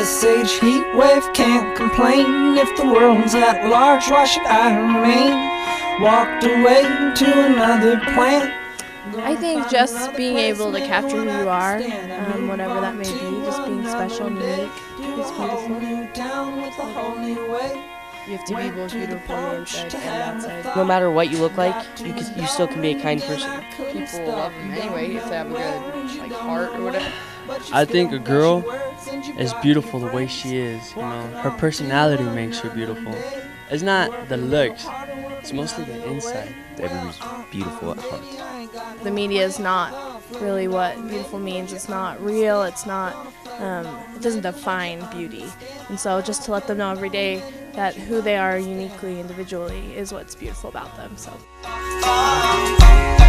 This age heat wave can't complain. If the world's at large, why should I remain? Walked away to another planet. I think just being able to capture who you are, whatever that may be, just being special and unique is beautiful. You have to be both beautiful on the inside and outside. No matter what you look like, you still can be a kind person. People love them anyway if they have a good heart or whatever. I think a girl is beautiful the way she is. Her personality makes her beautiful. It's not the looks; it's mostly the inside. Everybody's beautiful at heart. The media is not really what beautiful means. It's not real. It's not. It doesn't define beauty. And so, just to let them know every day that who they are uniquely, individually, is what's beautiful about them. So.